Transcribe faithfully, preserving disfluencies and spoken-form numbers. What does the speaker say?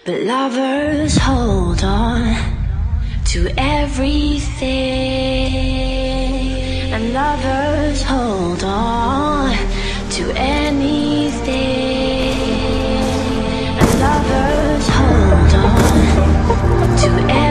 But lovers hold on to everything, and lovers hold on to anything, and lovers hold on to everything.